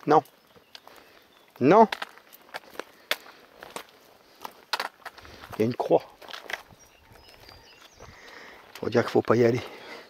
Non. Non. Il y a une croix. Pour dire qu'il faut pas y aller.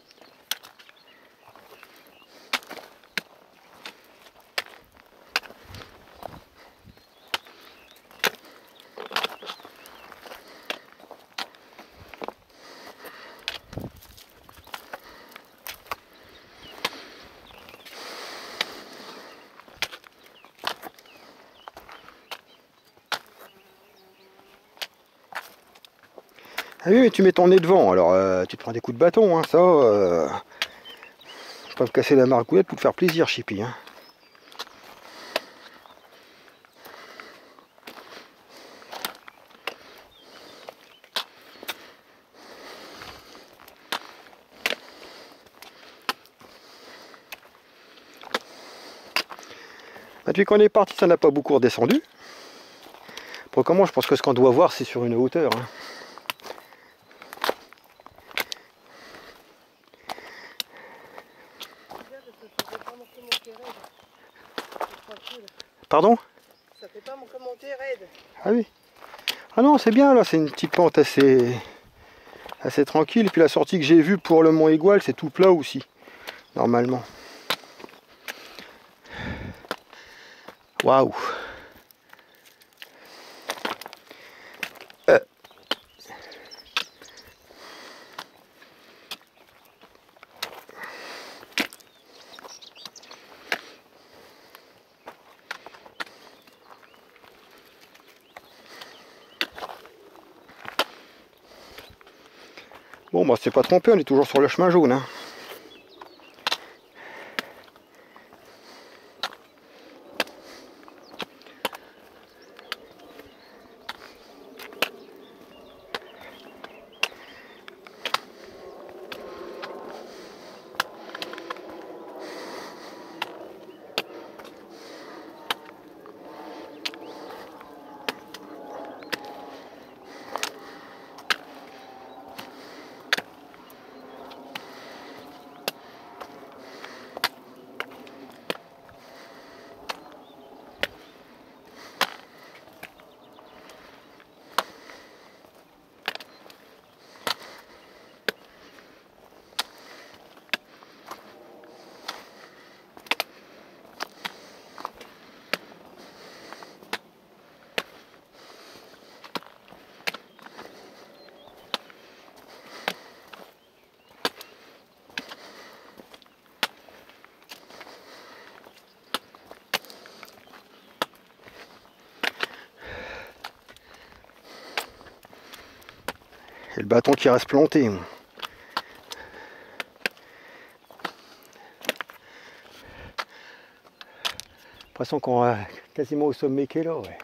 Ah oui, mais tu mets ton nez devant, alors tu te prends des coups de bâton, hein, ça. Je peux me casser la margoulette pour te faire plaisir, Chippy. Hein. Depuis qu'on est parti, ça n'a pas beaucoup redescendu. Pour comment, je pense que ce qu'on doit voir, c'est sur une hauteur. Hein. Pardon? Ça fait pas mon commentaire raide. Ah oui. Ah non, c'est bien là, c'est une petite pente assez tranquille. Et puis la sortie que j'ai vue pour le Mont Aigoual, c'est tout plat aussi, normalement. Waouh. Bon, bah c'est pas trompé, on est toujours sur le chemin jaune. Hein. Et le bâton qui reste planté. L'impression qu'on est quasiment au sommet qu'est là, ouais.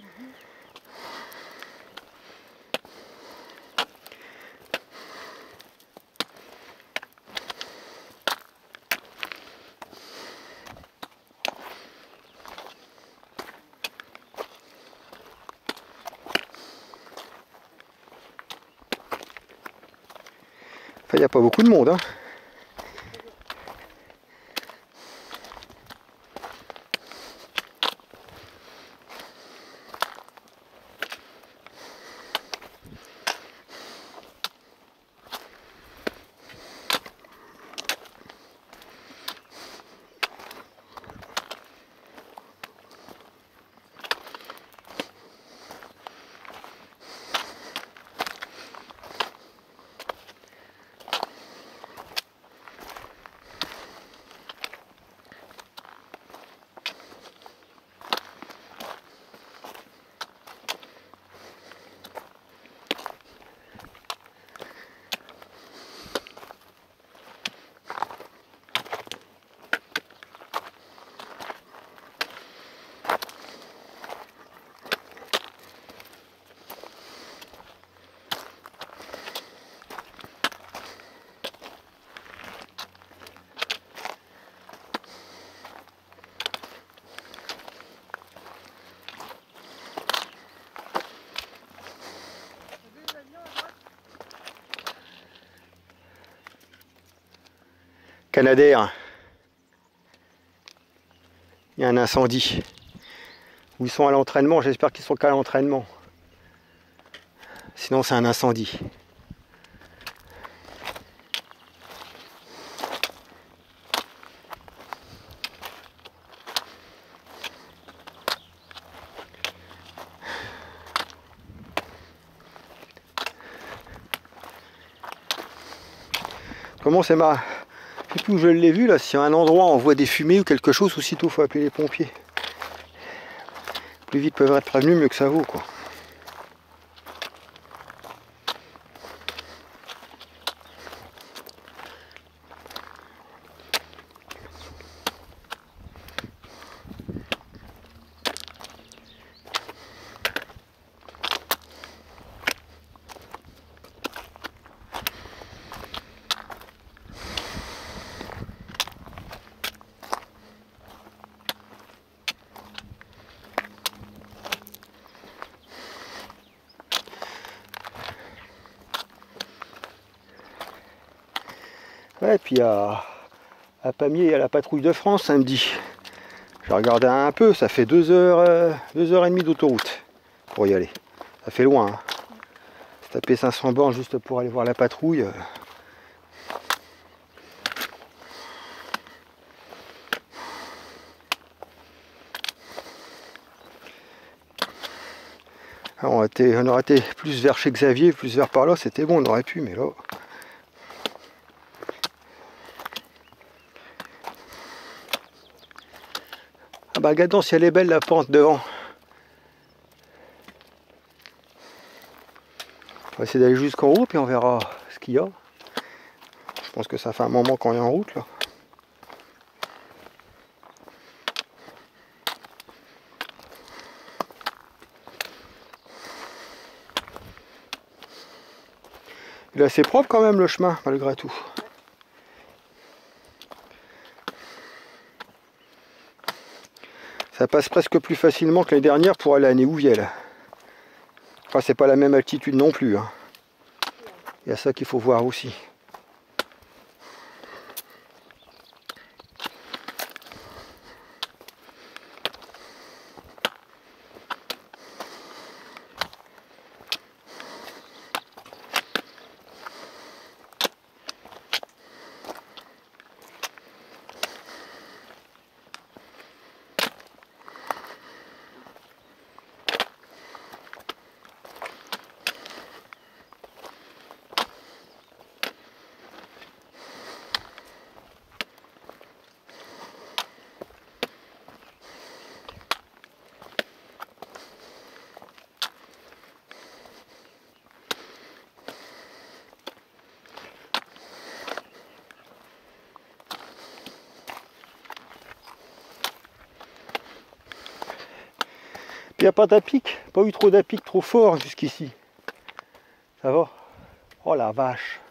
Enfin, il n'y a pas beaucoup de monde, hein. Canadair. y a un incendie. Ou ils sont à l'entraînement, j'espère qu'ils sont qu'à l'entraînement. Sinon c'est un incendie. Comment c'est ma... Je sais plus où je l'ai vu là, si à un endroit on voit des fumées ou quelque chose, aussitôt il faut appeler les pompiers. Plus vite peuvent être prévenus, mieux que ça vaut quoi. Ouais, et puis à Pamiers, il y a la patrouille de France samedi. J'ai regardé un peu, ça fait 2h30 d'autoroute pour y aller. Ça fait loin. Hein. Taper 500 bornes juste pour aller voir la patrouille. Alors on aurait été plus vers chez Xavier, plus vers par là, c'était bon, on aurait pu, mais là... Ah bah regardons si elle est belle la pente devant. On va essayer d'aller jusqu'en haut puis on verra ce qu'il y a. Je pense que ça fait un moment qu'on est en route là. Il est assez propre quand même le chemin malgré tout. Ça passe presque plus facilement que les dernières pour aller à Néouvielle. Enfin, c'est pas la même altitude non plus. Hein. Il y a ça qu'il faut voir aussi. Il n'y a pas d'à-pic, pas eu trop d'à-pic trop fort jusqu'ici. Ça va? Oh la vache!